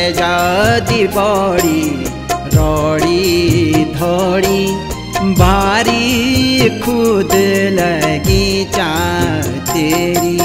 जादी बड़ी रड़ी धड़ी भारी खुद लगी चा तेरी।